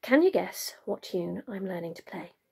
Can you guess what tune I'm learning to play?